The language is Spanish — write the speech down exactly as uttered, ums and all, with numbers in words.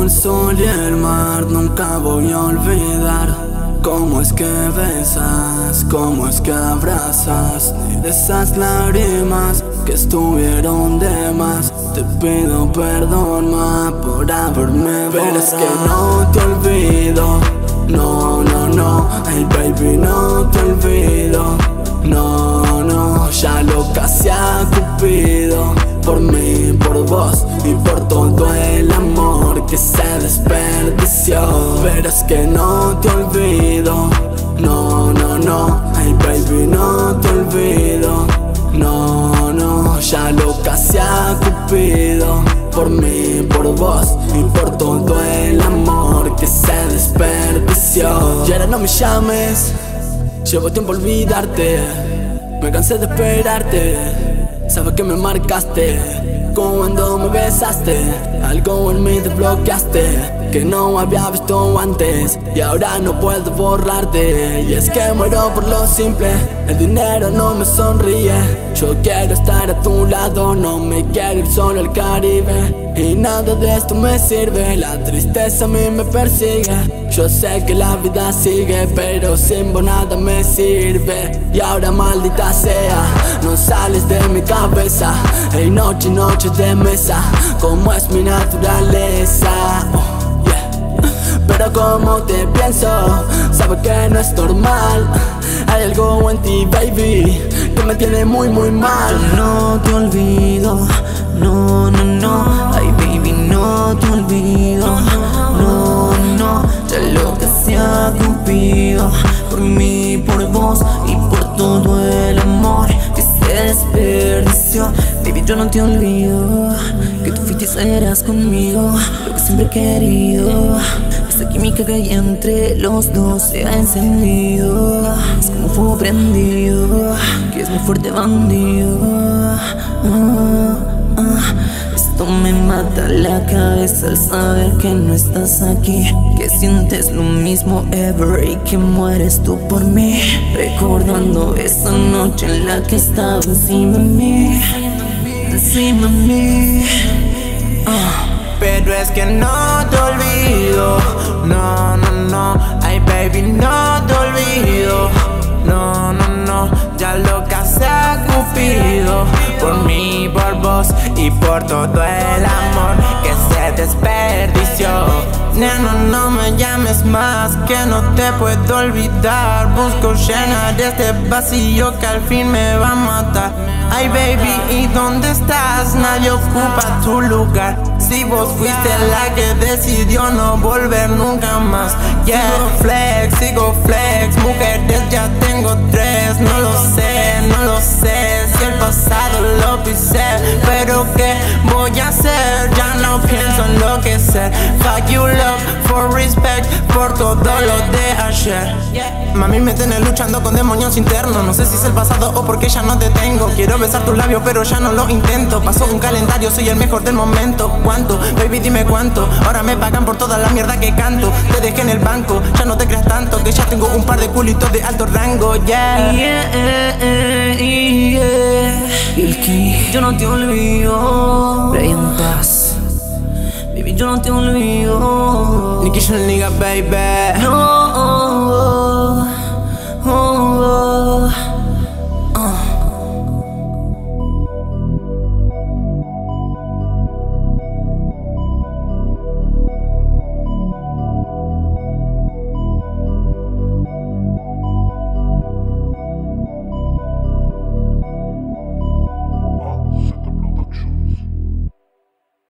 el sol y el mar, nunca voy a olvidar. Cómo es que besas, cómo es que abrazas, ni de esas lágrimas que estuvieron de más. Te pido perdón, ma, por haberme borrado. Pero es que no te olvido, no, no, no. Ay, baby, no te olvido, no, no. Ya lo casi a Cupido, por mí, por vos y por todo el amor que se desperdició. Pero es que no te olvido, no, no, no. Ay, baby, no te olvido, no, no. Ya lo casi a Cupido, por mí, por vos y por todo el amor que se desperdició. Y ahora no me llames, llevo tiempo a olvidarte. Me cansé de esperarte, sabes que me marcaste cuando me besaste. Algo en mí desbloqueaste que no había visto antes, y ahora no puedo borrarte. Y es que muero por lo simple, el dinero no me sonríe. Yo quiero estar a tu lado, no me quiero ir solo al Caribe. Y nada de esto me sirve, la tristeza a mí me persigue. Yo sé que la vida sigue, pero sin vos nada me sirve. Y ahora maldita sea, no sales de mi cabeza. Hey, noche, noche de mesa, como es mi naturaleza. Oh, yeah. Pero como te pienso, sabes que no es normal. Hay algo en ti, baby, que me tiene muy, muy mal. Yo no te olvido, no, no, no. Ay, baby, no te olvido, no, no. Ya lo que se ha cumplido, por mí, por vos y por todo el amor que se desperdició. Baby, yo no te olvido, que tú fuiste y serás conmigo lo que siempre he querido. Esa química que hay entre los dos se ha encendido, es como fuego prendido, que es muy fuerte bandido. Ah, ah. Esto me mata la cabeza al saber que no estás aquí, que sientes lo mismo ever y que mueres tú por mí. Recordando esa noche en la que estaba encima de mí, encima de mí. Ah. Pero es que no te olvido, no, no, no. Ay, baby, no te olvido, no, no, no. Ya lo que se ha Cupido, por mí, por vos y por todo el amor que se desperdició. Neno, no me llames más, que no te puedo olvidar. Busco llenar este vacío que al fin me va a matar. Ay, baby, ¿y dónde estás? Nadie ocupa tu lugar. Si vos fuiste la que decidió no volver nunca más. Yeah, sigo flex, sigo flex. Mujeres ya tengo tres. No lo sé, no lo sé. Si el pasado lo pisé, pero ¿qué voy a hacer? Ya no pienso enloquecer. Fuck you love, for respect, por todo lo de ayer. Mami me tiene luchando con demonios internos. No sé si es el pasado o porque ya no te tengo. Quiero besar tus labios pero ya no lo intento. Pasó un calendario, soy el mejor del momento. ¿Cuánto? Baby, dime cuánto. Ahora me pagan por toda la mierda que canto. Te dejé en el banco, ya no te creas tanto, que ya tengo un par de culitos de alto rango. Yeah, yeah, yeah, yeah. El que yo no te olvido, Brian Paz. Baby, yo no te olvido. Nicky Nigga, baby. No